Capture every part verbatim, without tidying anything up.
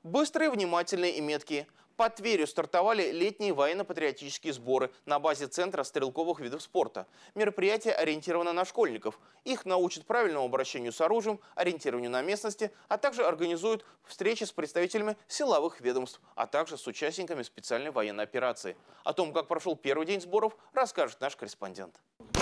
Быстрые, внимательные и меткие. Под Тверью стартовали летние военно-патриотические сборы на базе Центра стрелковых видов спорта. Мероприятие ориентировано на школьников. Их научат правильному обращению с оружием, ориентированию на местности, а также организуют встречи с представителями силовых ведомств, а также с участниками специальной военной операции. О том, как прошел первый день сборов, расскажет наш корреспондент.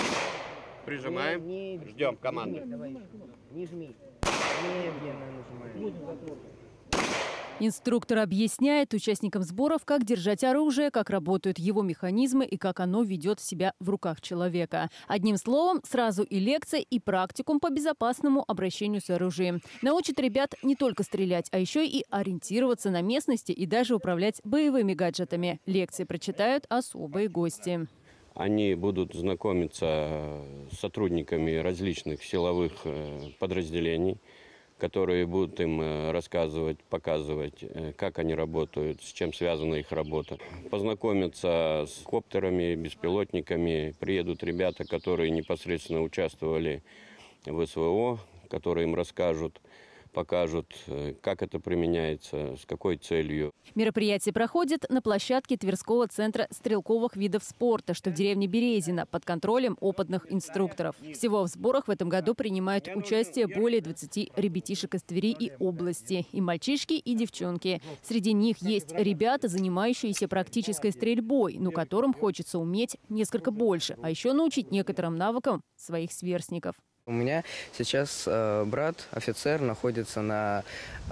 Прижимаем, Не, не, ждем не, команды. Не, давай, не жми. Медленно нажимаем. Инструктор объясняет участникам сборов, как держать оружие, как работают его механизмы и как оно ведет себя в руках человека. Одним словом, сразу и лекция, и практикум по безопасному обращению с оружием. Научат ребят не только стрелять, а еще и ориентироваться на местности и даже управлять боевыми гаджетами. Лекции прочитают особые гости. Они будут знакомиться с сотрудниками различных силовых подразделений, которые будут им рассказывать, показывать, как они работают, с чем связана их работа. Познакомиться с коптерами, беспилотниками. Приедут ребята, которые непосредственно участвовали в СВО, которые им расскажут, покажут, как это применяется, с какой целью. Мероприятие проходит на площадке Тверского центра стрелковых видов спорта, что в деревне Березино, под контролем опытных инструкторов. Всего в сборах в этом году принимают участие более двадцати ребятишек из Твери и области. И мальчишки, и девчонки. Среди них есть ребята, занимающиеся практической стрельбой, но которым хочется уметь несколько больше, а еще научить некоторым навыкам своих сверстников. У меня сейчас э, брат, офицер, находится на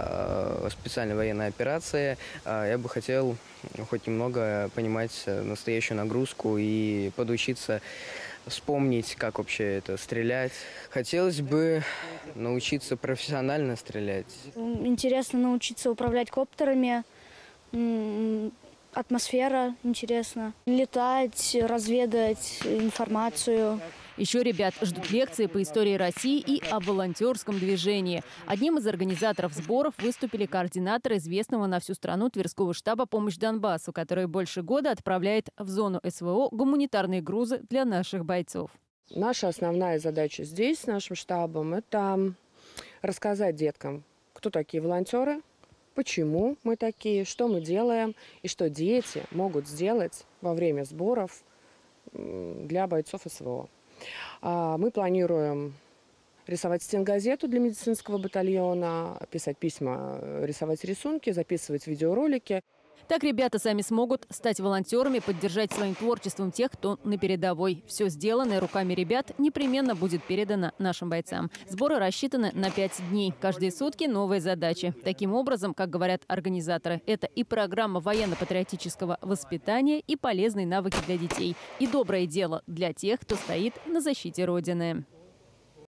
э, специальной военной операции. Э, я бы хотел хоть немного понимать настоящую нагрузку и подучиться вспомнить, как вообще это стрелять. Хотелось бы научиться профессионально стрелять. Интересно научиться управлять коптерами. Атмосфера интересна. Летать, разведать информацию. Еще ребят ждут лекции по истории России и о волонтерском движении. Одним из организаторов сборов выступили координаторы известного на всю страну Тверского штаба «Помощь Донбассу», который больше года отправляет в зону СВО гуманитарные грузы для наших бойцов. Наша основная задача здесь, с нашим штабом, это рассказать деткам, кто такие волонтеры, почему мы такие, что мы делаем и что дети могут сделать во время сборов для бойцов СВО. Мы планируем рисовать стенгазету для медицинского батальона, писать письма, рисовать рисунки, записывать видеоролики. Так ребята сами смогут стать волонтерами, поддержать своим творчеством тех, кто на передовой. Все сделанное руками ребят непременно будет передано нашим бойцам. Сборы рассчитаны на пять дней. Каждые сутки новые задачи. Таким образом, как говорят организаторы, это и программа военно-патриотического воспитания, и полезные навыки для детей, и доброе дело для тех, кто стоит на защите Родины.